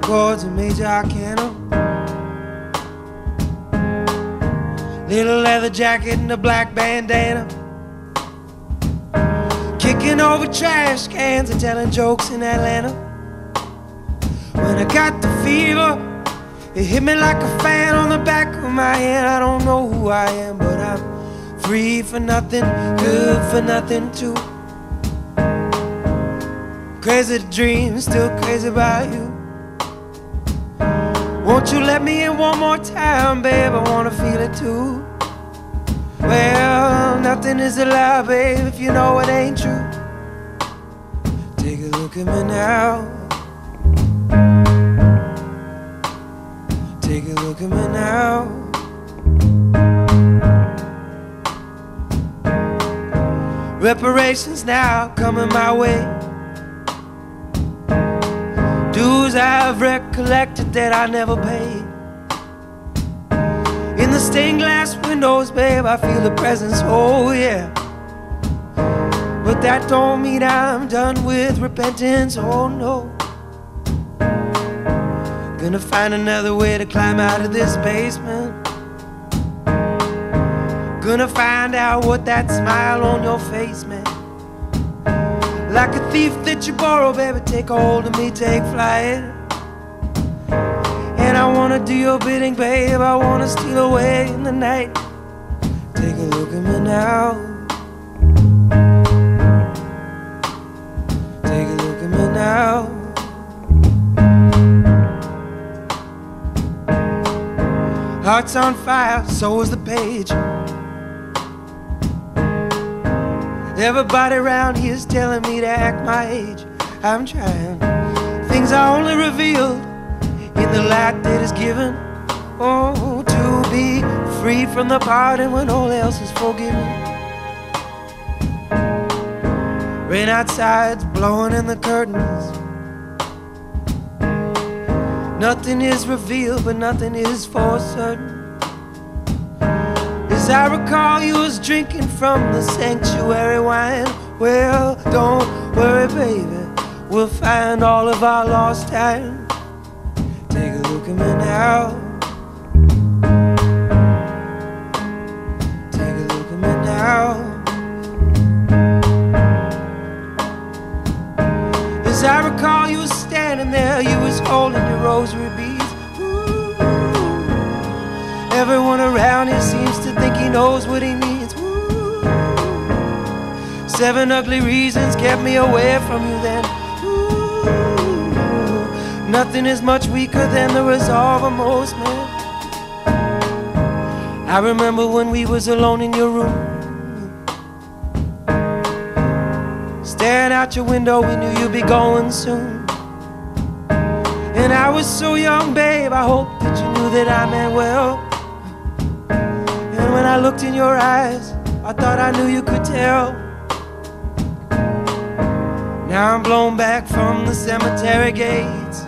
chords and major arcana. Little leather jacket and a black bandana. Kicking over trash cans and telling jokes in Atlanta. When I got the fever, it hit me like a fan on the back of my hand. I don't know who I am, but I'm free for nothing, good for nothing too. Crazy to dream, still crazy about you. Won't you let me in one more time, babe? I wanna feel it too. Well, nothing is a lie, babe, if you know it ain't true. Take a look at me now. Take a look at me now. Reparations now coming my way. Dues I've recollected that I never paid. In the stained glass windows, babe, I feel the presence, oh yeah. But that don't mean I'm done with repentance, oh no. Gonna find another way to climb out of this basement. Gonna find out what that smile on your face meant. Like a thief that you borrow, baby, take a hold of me, take flight. And I wanna do your bidding, babe, I wanna steal away in the night. Take a look at me now. Take a look at me now. Heart's on fire, so is the page. Everybody around here's telling me to act my age. I'm trying. Things are only revealed in the light that is given. Oh, to be free from the pardon when all else is forgiven. Rain outside's blowing in the curtains. Nothing is revealed, but nothing is for certain. As I recall, you was drinking from the sanctuary wine. Well, don't worry, baby, we'll find all of our lost time. Take a look at me now. Take a look at me now. As I recall, you was standing there, you was holding your rosary beads. Ooh. Everyone around here seems to think he knows what he needs. Ooh. 7 ugly reasons kept me away from you then. Ooh. Nothing is much weaker than the resolve of most men. I remember when we was alone in your room, staring out your window, we knew you'd be going soon. And I was so young, babe, I hoped that you knew that I meant well. And when I looked in your eyes, I thought I knew you could tell. Now I'm blown back from the cemetery gates.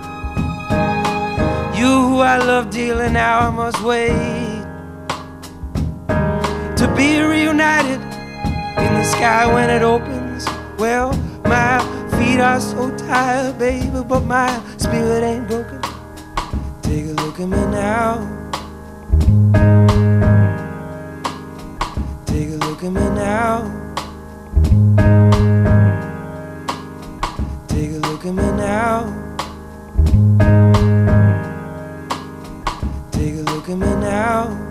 You who I love dearly, now I must wait to be reunited in the sky when it opens. Well, my feet are so tired, baby, but my spirit ain't broken. Take a look at me now. Take a look at me now. Take a look at me now. Take a look at me now.